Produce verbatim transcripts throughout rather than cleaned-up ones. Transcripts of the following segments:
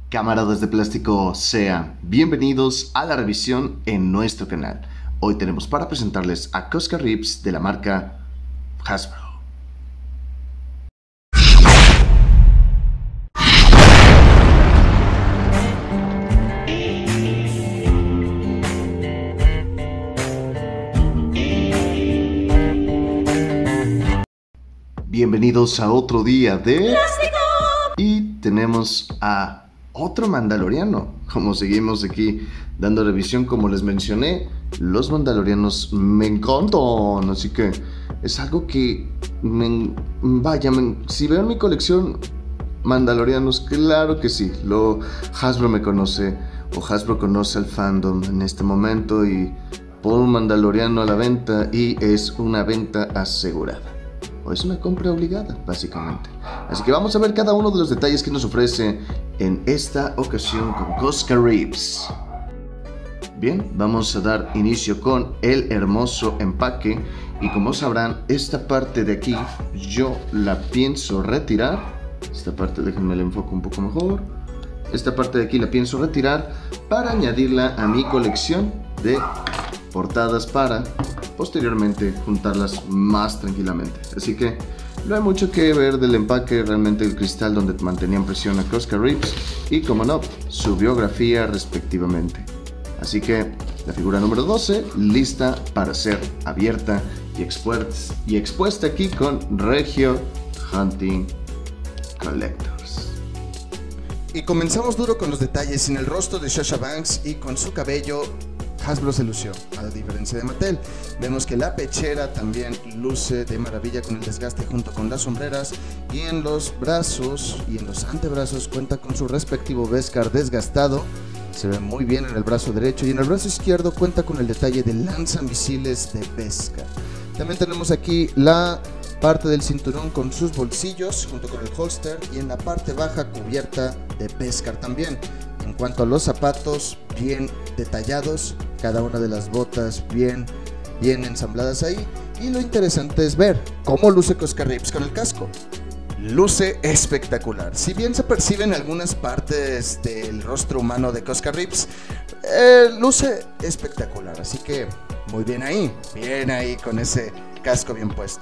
Camaradas de plástico, sean bienvenidos a la revisión en nuestro canal. Hoy tenemos para presentarles a Cosca Ribs de la marca Hasbro. Bienvenidos a otro día de plástico. Y tenemos a otro mandaloriano. Como seguimos aquí dando revisión, como les mencioné, los mandalorianos me encantan, así que es algo que me, vaya, me, si veo en mi colección mandalorianos, claro que sí. Lo Hasbro me conoce, o Hasbro conoce al fandom en este momento, y pon un mandaloriano a la venta y es una venta asegurada. Es una compra obligada, básicamente. Así que vamos a ver cada uno de los detalles que nos ofrece en esta ocasión con Cosca Ribs. Bien, vamos a dar inicio con el hermoso empaque. Y como sabrán, esta parte de aquí yo la pienso retirar. Esta parte, déjenme la enfoco un poco mejor. Esta parte de aquí la pienso retirar para añadirla a mi colección de portadas para posteriormente juntarlas más tranquilamente. Así que no hay mucho que ver del empaque, realmente el cristal donde mantenían presión a Cosca Ribs y, como no, su biografía respectivamente. Así que la figura número doce lista para ser abierta y, expuesta, y expuesta aquí con Regio Hunting Collectors. Y comenzamos duro con los detalles. En el rostro de Sasha Banks y con su cabello, Hasbro se lució, a diferencia de Mattel. Vemos que la pechera también luce de maravilla con el desgaste junto con las sombreras, y en los brazos y en los antebrazos cuenta con su respectivo Beskar desgastado. Se ve muy bien en el brazo derecho, y en el brazo izquierdo cuenta con el detalle de lanzamisiles de Beskar. También tenemos aquí la parte del cinturón con sus bolsillos junto con el holster, y en la parte baja cubierta de Beskar también. En cuanto a los zapatos, bien detallados, cada una de las botas bien, bien ensambladas ahí. Y lo interesante es ver cómo luce Cosca Ribs con el casco. Luce espectacular. Si bien se perciben algunas partes del rostro humano de Cosca Ribs, eh, luce espectacular. Así que muy bien ahí, bien ahí con ese casco bien puesto.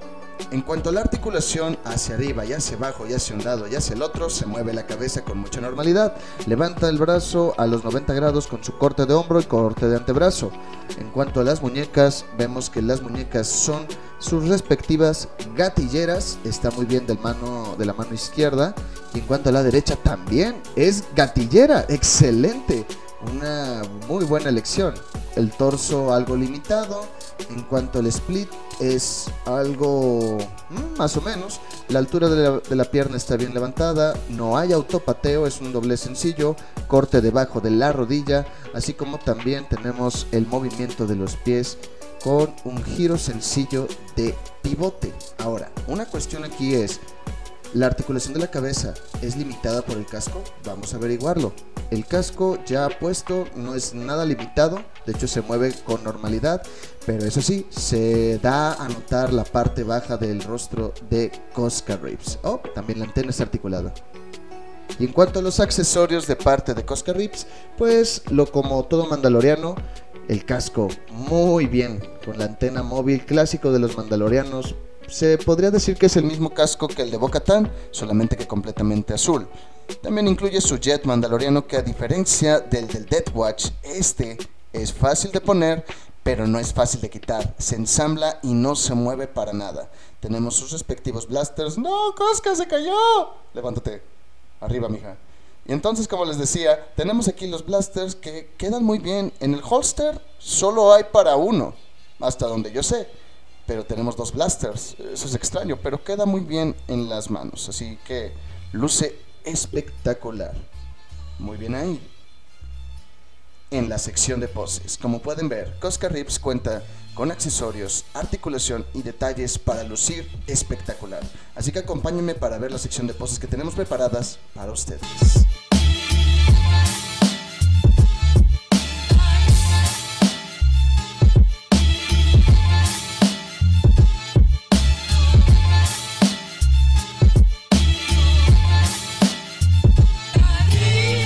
En cuanto a la articulación, hacia arriba y hacia abajo y hacia un lado y hacia el otro, se mueve la cabeza con mucha normalidad. Levanta el brazo a los noventa grados con su corte de hombro y corte de antebrazo. En cuanto a las muñecas, vemos que las muñecas son sus respectivas gatilleras. Está muy bien del mano, de la mano izquierda. Y en cuanto a la derecha, también es gatillera. ¡Excelente! Una muy buena elección. El torso algo limitado. En cuanto al split, es algo mmm, más o menos. La altura de la, de la pierna está bien levantada. No hay autopateo, es un doble sencillo. Corte debajo de la rodilla. Así como también tenemos el movimiento de los pies con un giro sencillo de pivote. Ahora, una cuestión aquí es: ¿la articulación de la cabeza es limitada por el casco? Vamos a averiguarlo. El casco ya puesto no es nada limitado, de hecho se mueve con normalidad, pero eso sí, se da a notar la parte baja del rostro de Cosca Ribs. Oh, también la antena está articulada. Y en cuanto a los accesorios de parte de Cosca Ribs, pues lo como todo mandaloriano, el casco muy bien, con la antena móvil clásico de los mandalorianos. Se podría decir que es el mismo casco que el de Bo-Katan, solamente que completamente azul. También incluye su jet mandaloriano, que a diferencia del del Death Watch, este es fácil de poner, pero no es fácil de quitar. Se ensambla y no se mueve para nada. Tenemos sus respectivos blasters. ¡No, Cosca, se cayó! Levántate. Arriba, mija. Y entonces, como les decía, tenemos aquí los blasters que quedan muy bien. En el holster solo hay para uno, hasta donde yo sé. Pero tenemos dos blasters, eso es extraño, pero queda muy bien en las manos, así que luce espectacular. Muy bien ahí. En la sección de poses, como pueden ver, Cosca Ribs cuenta con accesorios, articulación y detalles para lucir espectacular. Así que acompáñenme para ver la sección de poses que tenemos preparadas para ustedes. Yeah.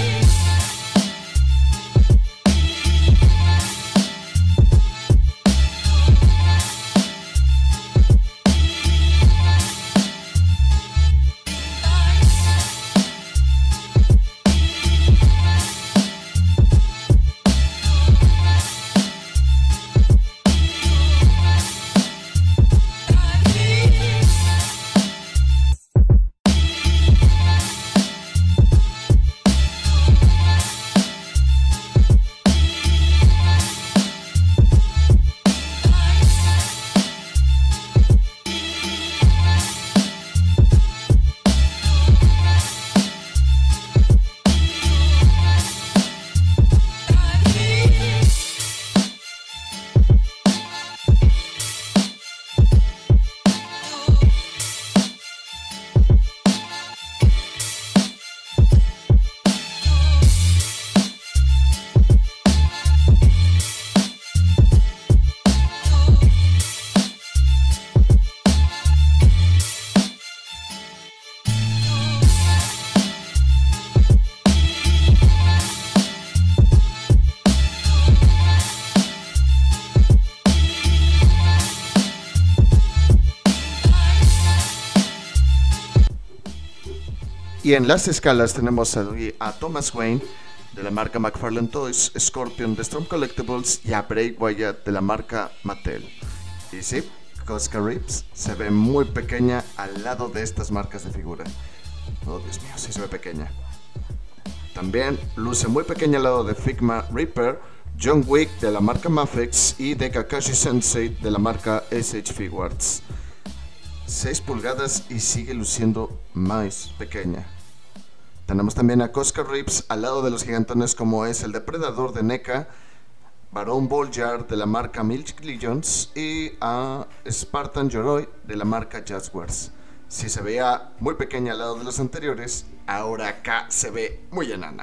Y en las escalas tenemos a, a Thomas Wayne de la marca McFarlane Toys, Scorpion de Storm Collectibles y a Bray Wyatt de la marca Mattel. Y sí, Cosca Ribs se ve muy pequeña al lado de estas marcas de figura. Oh, Dios mío, sí se ve pequeña. También luce muy pequeña al lado de Figma Reaper, John Wick de la marca Mafex y de Kakashi Sensei de la marca S H Figuarts. seis pulgadas y sigue luciendo más pequeña. Tenemos también a Cosca Ribs al lado de los gigantones como es el Depredador de NECA, Baron Boljard de la marca Milk Legions y a Spartan Yoroi de la marca Jaguars. Si se veía muy pequeña al lado de los anteriores, ahora acá se ve muy enana.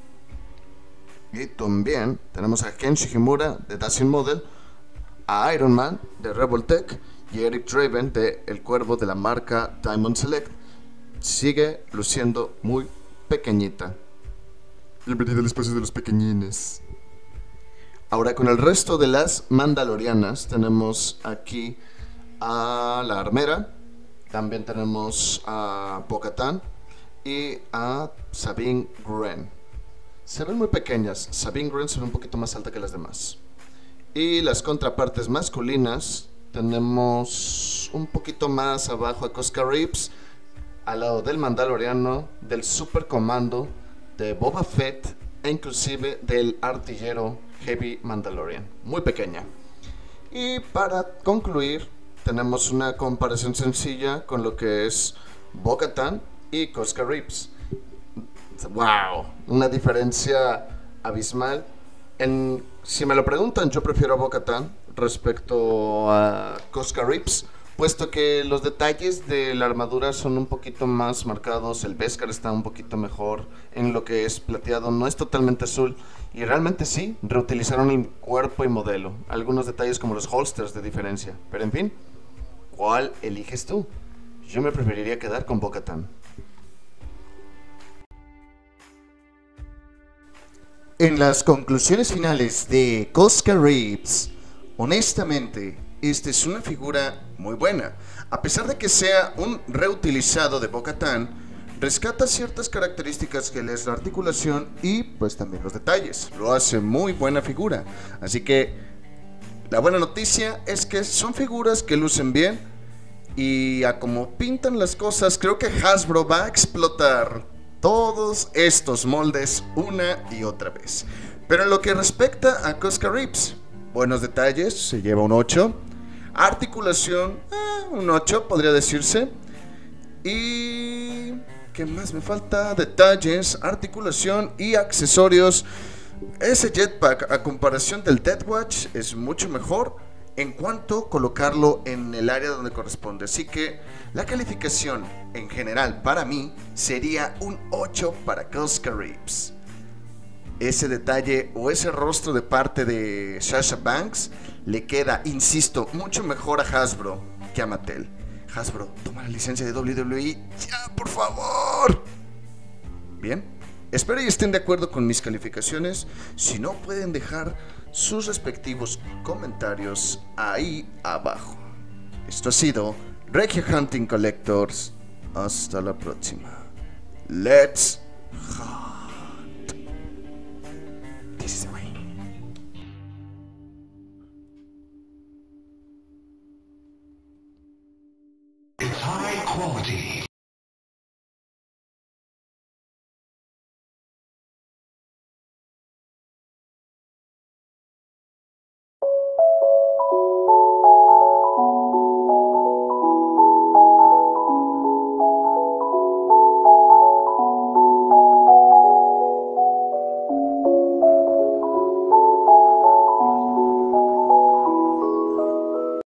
Y también tenemos a Ken Shihimura de Dacian Model, a Iron Man de Rebel Tech y Eric Draven de El Cuervo de la marca Diamond Select. Sigue luciendo muy pequeñita. Bienvenido al espacio de los pequeñines. Ahora con el resto de las mandalorianas tenemos aquí a la armera, también tenemos a Bo-Katan y a Sabine Wren. Se ven muy pequeñas, Sabine Wren se ve un poquito más alta que las demás. Y las contrapartes masculinas tenemos un poquito más abajo a Cosca Ribs, al lado del Mandaloriano, del Super Comando, de Boba Fett e inclusive del artillero Heavy Mandalorian, muy pequeña. Y para concluir tenemos una comparación sencilla con lo que es Bo-Katan y Cosca Ribs. Wow, una diferencia abismal. En, si me lo preguntan, yo prefiero a Bo-Katan respecto a Cosca Ribs, puesto que los detalles de la armadura son un poquito más marcados, el Beskar está un poquito mejor, en lo que es plateado no es totalmente azul, y realmente sí, reutilizaron el cuerpo y modelo, algunos detalles como los holsters de diferencia, pero en fin, ¿cuál eliges tú? Yo me preferiría quedar con Bo-Katan. En las conclusiones finales de Cosca Ribs, honestamente, esta es una figura muy buena. A pesar de que sea un reutilizado de Bo-Katan, rescata ciertas características que es la articulación y pues también los detalles. Lo hace muy buena figura. Así que la buena noticia es que son figuras que lucen bien y a como pintan las cosas, creo que Hasbro va a explotar todos estos moldes una y otra vez. Pero en lo que respecta a Cosca Ribs, buenos detalles, se lleva un ocho. Articulación, eh, un ocho podría decirse. Y ¿qué más me falta? Detalles, articulación y accesorios. Ese jetpack a comparación del Deathwatch es mucho mejor en cuanto a colocarlo en el área donde corresponde. Así que la calificación en general para mí sería un ocho para Cosca Ribs. Ese detalle o ese rostro de parte de Sasha Banks le queda, insisto, mucho mejor a Hasbro que a Mattel. Hasbro, toma la licencia de doble u doble u E ya, por favor. Bien, espero y estén de acuerdo con mis calificaciones. Si no, pueden dejar sus respectivos comentarios ahí abajo. Esto ha sido Regio Hunting Collectors. Hasta la próxima. Let's hunt. This is the way. It's high quality.